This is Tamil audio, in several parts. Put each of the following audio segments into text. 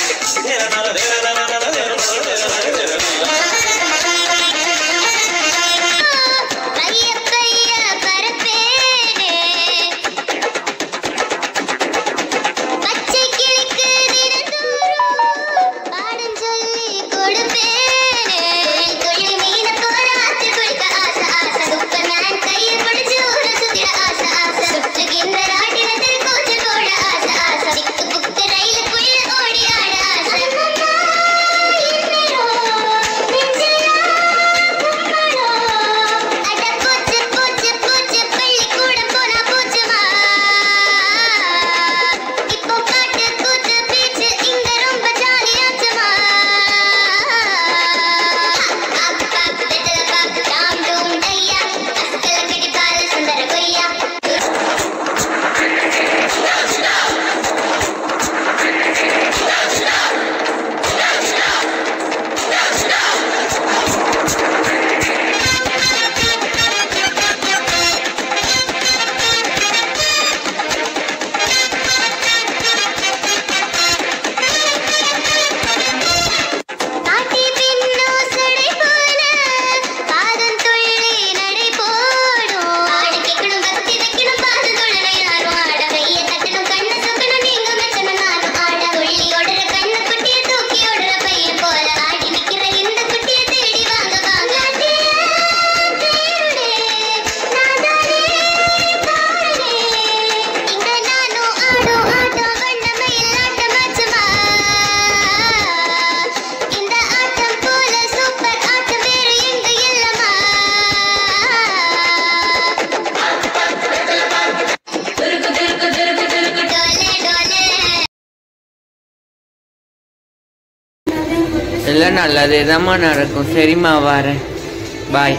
எல்லாம் நல்லதே தான்மா நடக்கும். சரிம்மா வரேன். பாய்.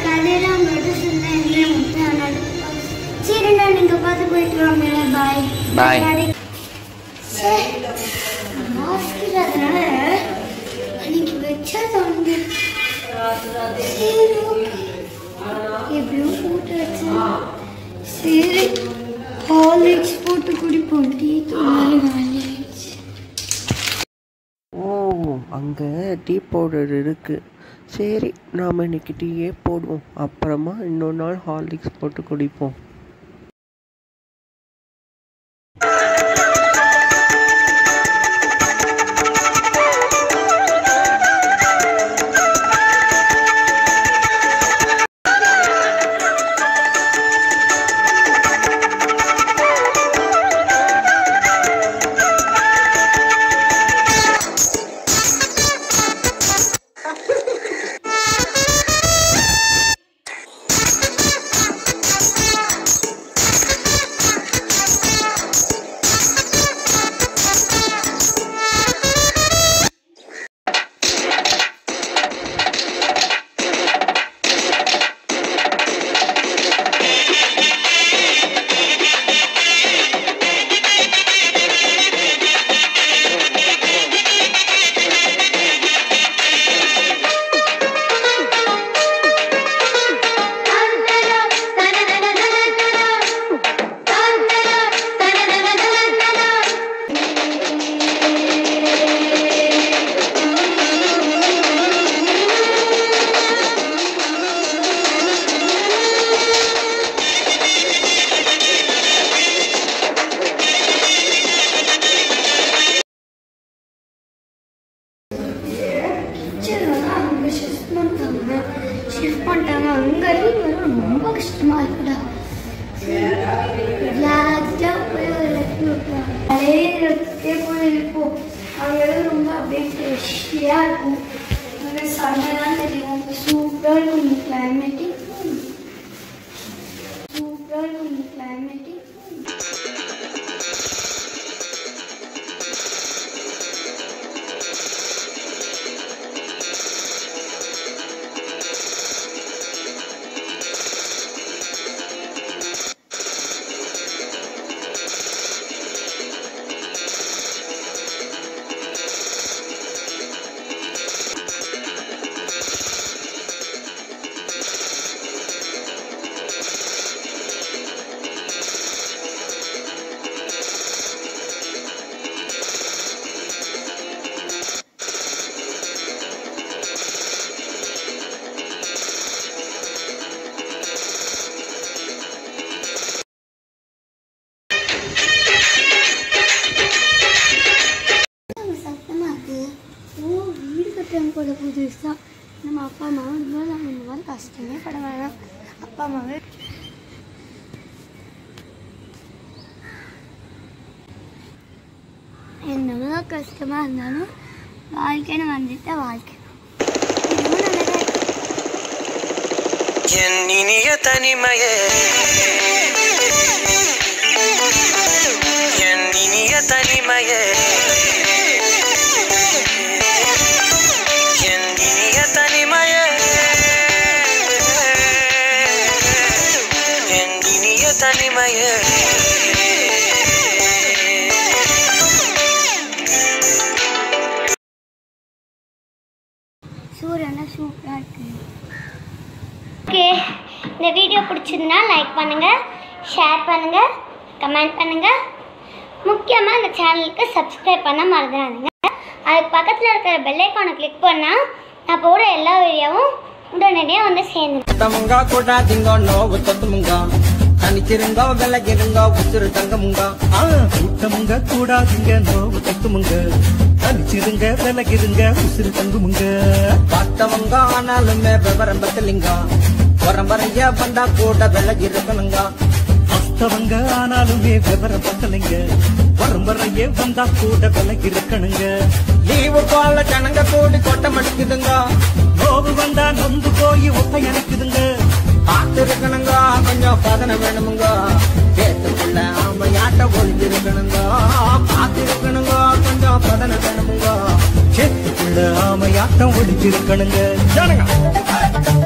பாய். போட்டு குடிப்போம். அங்கே டீ பவுடர் இருக்குது. சரி நாம் இன்றைக்கி டீயே போடுவோம். அப்புறமா இன்னொரு நாள் ஹார்லிக்ஸ் போட்டு குடிப்போம். ஷிஃப்ட் பண்ணிட்டாங்க. அங்கேருந்து ரொம்ப கஷ்டமாக இருக்குடா. ரிலாக்ஸ்டாக போய் ஒரு லெஃப்ட் விட்டுறாங்க. அதே இடத்துக்கே போய் இருப்போம். அங்கே ரொம்ப அப்படியே ஃப்ரெஷ்ஷாக இருக்கும். அங்கே சமையலாம் தெரியும். சூப்பராக இருக்கும் இந்த கிளைமேட்டிக். சூப்பராக இருக்கும் இந்த கிளைமேட்டிக். டைம் போல புதுசாக நம்ம அப்பா அம்மாவும் இருந்தால் நம்ம இந்த மாதிரி கஷ்டமே பட வேணாம். அப்பா அம்மாவே என்னதான் கஷ்டமாக இருந்தாலும் வாழ்க்கைன்னு வந்துட்டா வாழ்க்கை என் இனிய தனிமையே என் இனிய தனிமையே என் இனிய தனிமையே என் இனிய தனிமையே சூரியனா சூப்பராக இருக்கு. ஓகே, இந்த வீடியோ பிடிச்சிருந்தா லைக் பண்ணுங்கள், ஷேர் பண்ணுங்கள், கமெண்ட் பண்ணுங்கள். முக்கியமாக இந்த சேனலுக்கு சப்ஸ்கிரைப் பண்ண மறந்துடாதீங்க. அதுக்கு பக்கத்தில் இருக்கிற பெல் ஐக்கானை கிளிக் பண்ணால் நான் போடுற எல்லா வீடியோவும் உடனடியாக வந்து சேர்ந்துடும். தமுங்க கூடாதீங்க நோவு தொத்துமுங்க தனிச்சிருங்க விலகிருங்க உசுறு தங்கமுங்க கூட்டமுங்க கூடாதுங்க நோவு தத்துமுங்க தனிச்சிருங்க விலகிருங்க உசுறு தங்குமுங்க பார்த்தவங்க ஆனாலுமே விவரம் பத்தலிங்க பரம்பரையா வந்தா கூட விலகி இருக்கணுங்க அஸ்தவங்க ஆனாலுமே விவரம் பத்தலைங்க பரம்பரையே வந்தா கூட விலகி இருக்கணுங்க லீவு போல ஜனங்க கூடி கொட்டம் அடிக்குதுங்க நோவு வந்தா நொந்து போய் ஒட்டை அணைக்குதுங்க பார்த்து இருக்கணுங்க கொஞ்சம் பதன வேணுமுங்க சேத்துக்குள்ள ஆமையாட்ட ஒழிஞ்சிருக்கணுங்க பார்த்து இருக்கணுங்க கொஞ்சம் பதன வேணுமுங்க சேத்துக்குள்ள ஆமையாட்டம் ஒழிஞ்சிருக்கணுங்க ஜனங்க